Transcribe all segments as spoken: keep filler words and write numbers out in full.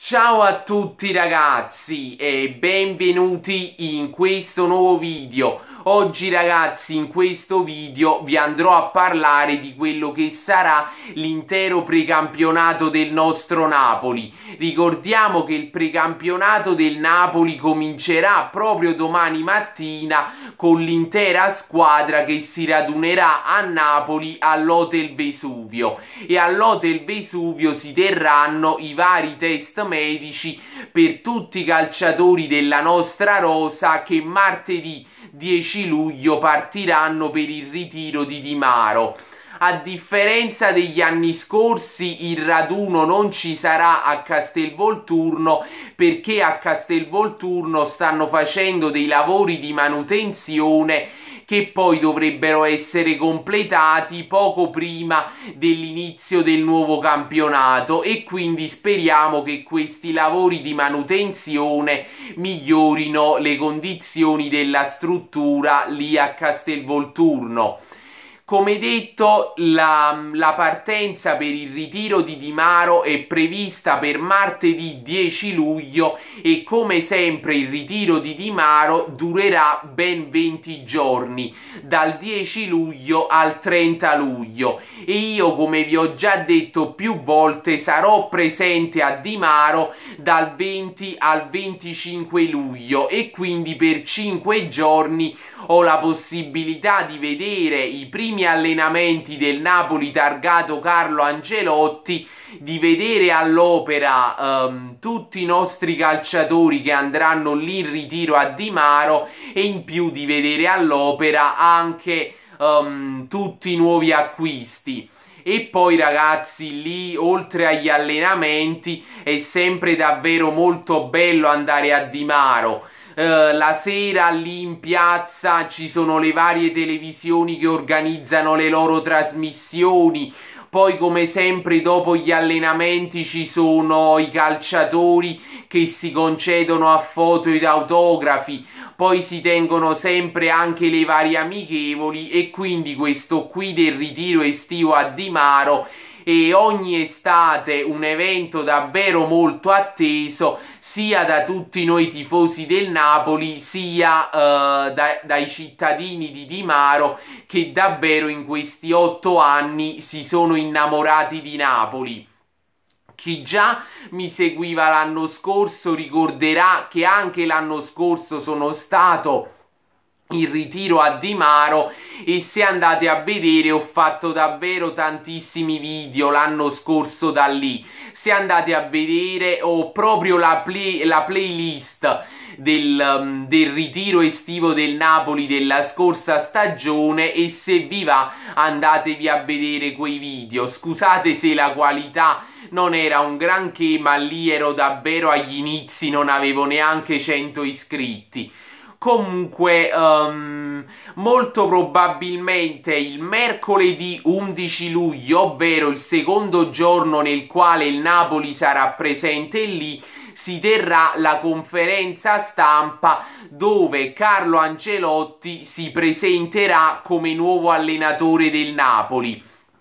Ciao a tutti ragazzi e benvenuti in questo nuovo video. Oggi ragazzi in questo video vi andrò a parlare di quello che sarà l'intero precampionato del nostro Napoli. Ricordiamo che il precampionato del Napoli comincerà proprio domani mattina con l'intera squadra che si radunerà a Napoli all'Hotel Vesuvio, e all'Hotel Vesuvio si terranno i vari test medici per tutti i calciatori della nostra rosa che martedì dieci luglio partiranno per il ritiro di Di Maro. A differenza degli anni scorsi, il raduno non ci sarà a Castelvolturno, perché a Castelvolturno stanno facendo dei lavori di manutenzione che poi dovrebbero essere completati poco prima dell'inizio del nuovo campionato, e quindi speriamo che questi lavori di manutenzione migliorino le condizioni della struttura lì a Castelvolturno. Come detto, la, la partenza per il ritiro di Di Maro è prevista per martedì dieci luglio e come sempre il ritiro di Di Maro durerà ben venti giorni, dal dieci luglio al trenta luglio, e io, come vi ho già detto più volte, sarò presente a Di Maro dal venti al venticinque luglio, e quindi per cinque giorni ho la possibilità di vedere i primi allenamenti del Napoli targato Carlo Ancelotti, di vedere all'opera um, tutti i nostri calciatori che andranno lì in ritiro a Di Maro, e in più di vedere all'opera anche um, tutti i nuovi acquisti. E poi ragazzi, lì oltre agli allenamenti è sempre davvero molto bello andare a Di Maro. Uh, la sera lì in piazza ci sono le varie televisioni che organizzano le loro trasmissioni. Poi come sempre dopo gli allenamenti ci sono i calciatori che si concedono a foto ed autografi. Poi si tengono sempre anche le varie amichevoli, e quindi questo qui del ritiro estivo a Di Maro e ogni estate un evento davvero molto atteso sia da tutti noi tifosi del Napoli sia uh, da, dai cittadini di Di Maro, che davvero in questi otto anni si sono innamorati di Napoli. Chi già mi seguiva l'anno scorso ricorderà che anche l'anno scorso sono stato in ritiro a Di Maro, e se andate a vedere ho fatto davvero tantissimi video l'anno scorso da lì. Se andate a vedere ho proprio la, play, la playlist del, um, del ritiro estivo del Napoli della scorsa stagione, e se vi va andatevi a vedere quei video. Scusate se la qualità non era un granché, ma lì ero davvero agli inizi, non avevo neanche cento iscritti. Comunque um, molto probabilmente il mercoledì undici luglio, ovvero il secondo giorno nel quale il Napoli sarà presente lì, si terrà la conferenza stampa dove Carlo Ancelotti si presenterà come nuovo allenatore del Napoli.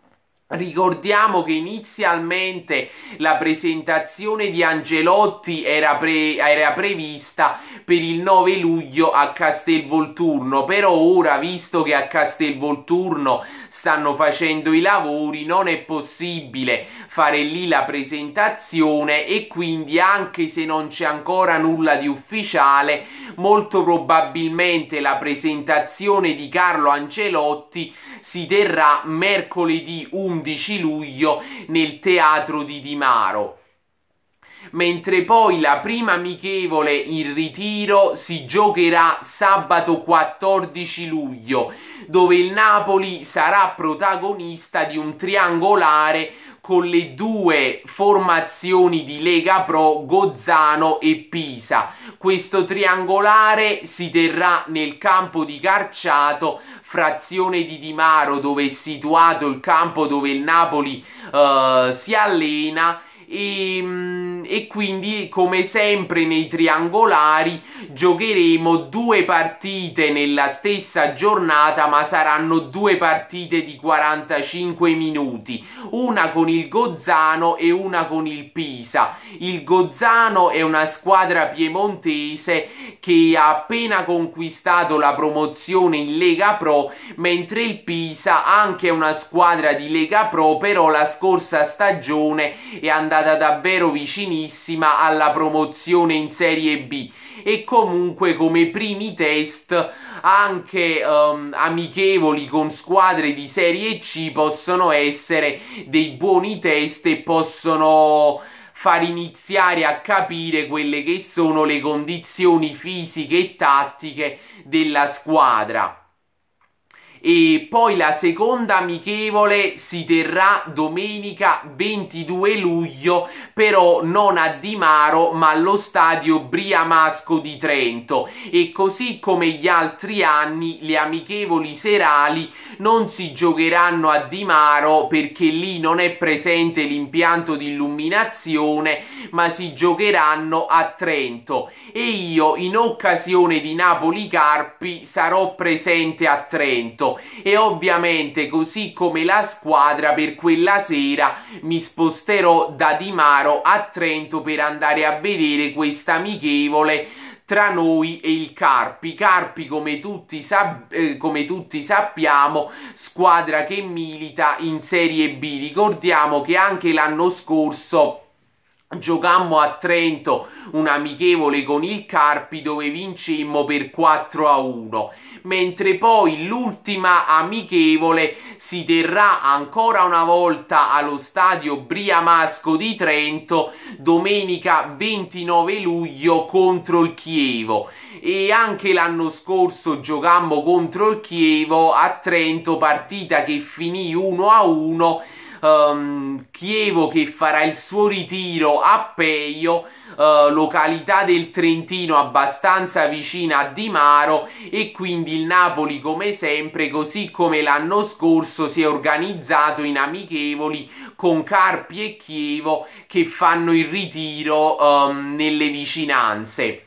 Ricordiamo che inizialmente la presentazione di Ancelotti era, pre era prevista per il nove luglio a Castelvolturno, però ora, visto che a Castelvolturno stanno facendo i lavori, non è possibile fare lì la presentazione, e quindi, anche se non c'è ancora nulla di ufficiale, molto probabilmente la presentazione di Carlo Ancelotti si terrà mercoledì undici luglio nel teatro di Di Maro. Mentre poi la prima amichevole in ritiro si giocherà sabato quattordici luglio, dove il Napoli sarà protagonista di un triangolare con le due formazioni di Lega Pro, Gozzano e Pisa. Questo triangolare si terrà nel campo di Carciato, frazione di Di Maro, dove è situato il campo dove il Napoli uh, si allena, e um, e quindi come sempre nei triangolari giocheremo due partite nella stessa giornata, ma saranno due partite di quarantacinque minuti, una con il Gozzano e una con il Pisa. Il Gozzano è una squadra piemontese che ha appena conquistato la promozione in Lega Pro, mentre il Pisa anche è una squadra di Lega Pro, però la scorsa stagione è andata davvero vicinissima alla promozione in Serie B. E comunque come primi test anche um, amichevoli con squadre di Serie C possono essere dei buoni test e possono far iniziare a capire quelle che sono le condizioni fisiche e tattiche della squadra. E poi la seconda amichevole si terrà domenica ventidue luglio, però non a Dimaro ma allo stadio Briamasco di Trento, e così come gli altri anni le amichevoli serali non si giocheranno a Dimaro perché lì non è presente l'impianto di illuminazione, ma si giocheranno a Trento, e io in occasione di Napoli-Carpi sarò presente a Trento. E ovviamente, così come la squadra, per quella sera mi sposterò da Dimaro a Trento per andare a vedere questa amichevole tra noi e il Carpi. Carpi, come tutti, sap eh, come tutti sappiamo, squadra che milita in Serie B. Ricordiamo che anche l'anno scorso giocammo a Trento un amichevole con il Carpi dove vincemmo per quattro a uno, mentre poi l'ultima amichevole si terrà ancora una volta allo stadio Briamasco di Trento domenica ventinove luglio contro il Chievo. E anche l'anno scorso giocammo contro il Chievo a Trento, partita che finì uno a uno. Um, Chievo che farà il suo ritiro a Peio, uh, località del Trentino abbastanza vicina a Dimaro, e quindi il Napoli, come sempre, così come l'anno scorso, si è organizzato in amichevoli con Carpi e Chievo che fanno il ritiro um, nelle vicinanze.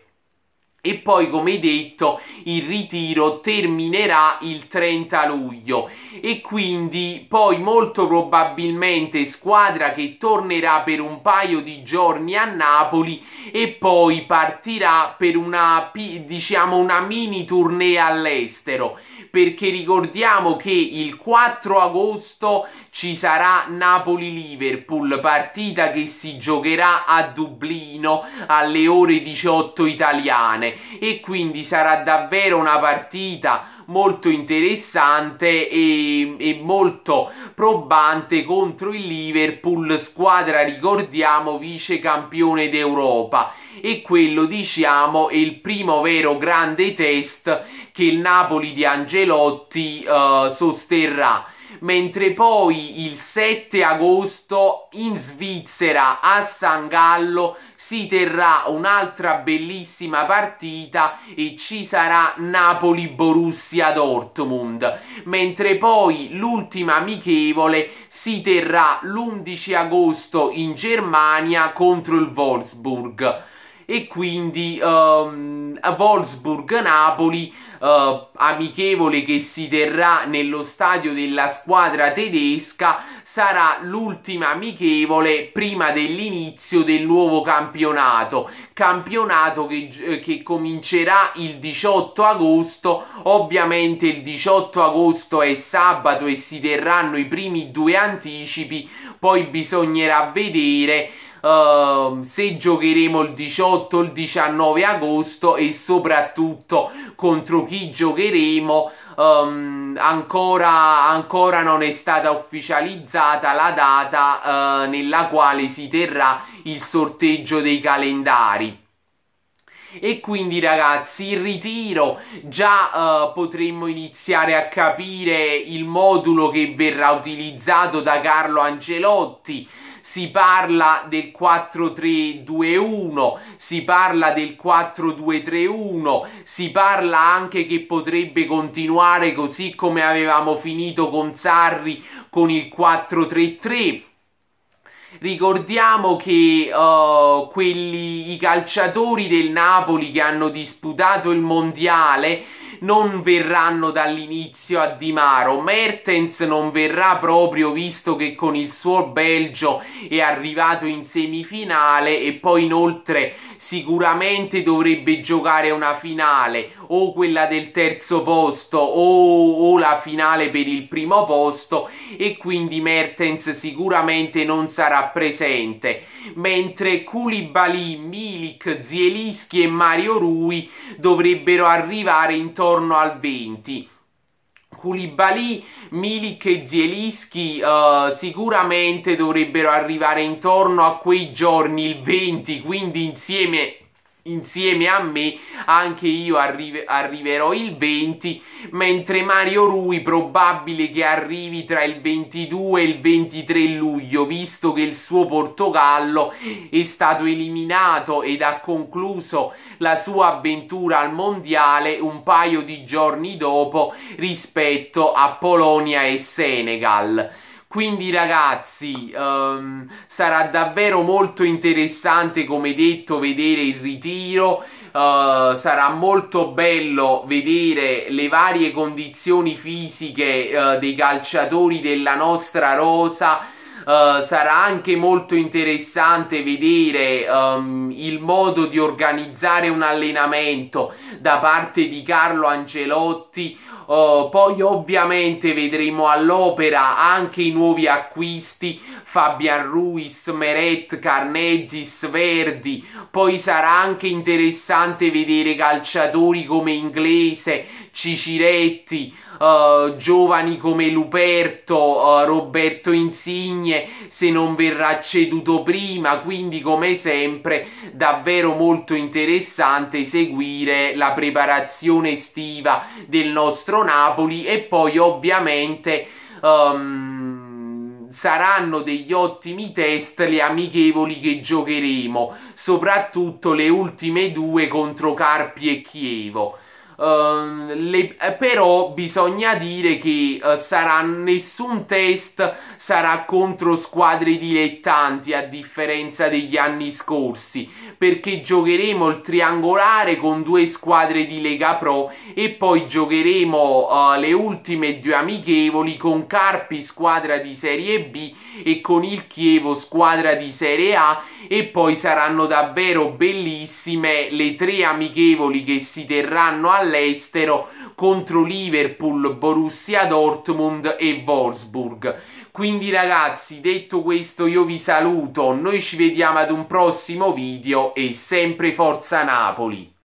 E poi, come detto, il ritiro terminerà il trenta luglio, e quindi poi molto probabilmente squadra che tornerà per un paio di giorni a Napoli e poi partirà per una, diciamo, una mini tournée all'estero, perché ricordiamo che il quattro agosto ci sarà Napoli-Liverpool, partita che si giocherà a Dublino alle ore diciotto italiane, e quindi sarà davvero una partita molto interessante e, e molto probante contro il Liverpool, squadra, ricordiamo, vice campione d'Europa, e quello, diciamo, è il primo vero grande test che il Napoli di Ancelotti uh, sosterrà. Mentre poi il sette agosto in Svizzera a San Gallo si terrà un'altra bellissima partita e ci sarà Napoli-Borussia Dortmund, mentre poi l'ultima amichevole si terrà l'undici agosto in Germania contro il Wolfsburg. E quindi um, Wolfsburg-Napoli, uh, amichevole che si terrà nello stadio della squadra tedesca, sarà l'ultima amichevole prima dell'inizio del nuovo campionato, campionato che, che comincerà il diciotto agosto. Ovviamente il diciotto agosto è sabato e si terranno i primi due anticipi, poi bisognerà vedere Uh, se giocheremo il diciotto o il diciannove agosto, e soprattutto contro chi giocheremo. Um, ancora, ancora non è stata ufficializzata la data uh, nella quale si terrà il sorteggio dei calendari. E quindi, ragazzi, il ritiro già uh, potremmo iniziare a capire il modulo che verrà utilizzato da Carlo Ancelotti. Si parla del quattro tre due uno, si parla del quattro due tre uno, si parla anche che potrebbe continuare, così come avevamo finito con Sarri, con il quattro tre tre. Ricordiamo che uh, quelli, i calciatori del Napoli che hanno disputato il mondiale non verranno dall'inizio a Di Maro. Mertens non verrà proprio, visto che con il suo Belgio è arrivato in semifinale, e poi inoltre sicuramente dovrebbe giocare una finale, o quella del terzo posto o, o la finale per il primo posto, e quindi Mertens sicuramente non sarà presente, mentre Koulibaly, Milik, Zielinski e Mario Rui dovrebbero arrivare intorno al venti. Koulibaly, Milik e Zielinski uh, sicuramente dovrebbero arrivare intorno a quei giorni, il venti, quindi insieme insieme a me anche io arrive, arriverò il venti, mentre Mario Rui probabile che arrivi tra il ventidue e il ventitré luglio, visto che il suo Portogallo è stato eliminato ed ha concluso la sua avventura al mondiale un paio di giorni dopo rispetto a Polonia e Senegal. Quindi ragazzi, um, sarà davvero molto interessante, come detto, vedere il ritiro. Uh, sarà molto bello vedere le varie condizioni fisiche uh, dei calciatori della nostra rosa. Uh, sarà anche molto interessante vedere um, il modo di organizzare un allenamento da parte di Carlo Ancelotti. Uh, poi ovviamente vedremo all'opera anche i nuovi acquisti, Fabian Ruiz, Meret, Karnezis, Verdi. Poi sarà anche interessante vedere calciatori come Inglese, Ciciretti, uh, giovani come Luperto, uh, Roberto Insigne se non verrà ceduto prima. Quindi come sempre davvero molto interessante seguire la preparazione estiva del nostro Napoli. E poi ovviamente um, saranno degli ottimi test le amichevoli che giocheremo, soprattutto le ultime due contro Carpi e Chievo. Uh, le, però bisogna dire che uh, sarà nessun test sarà contro squadre dilettanti, a differenza degli anni scorsi, perché giocheremo il triangolare con due squadre di Lega Pro e poi giocheremo uh, le ultime due amichevoli con Carpi, squadra di Serie B, e con il Chievo, squadra di Serie A. E poi saranno davvero bellissime le tre amichevoli che si terranno all'estero contro Liverpool, Borussia Dortmund e Wolfsburg. Quindi ragazzi, detto questo, io vi saluto, noi ci vediamo ad un prossimo video e sempre Forza Napoli!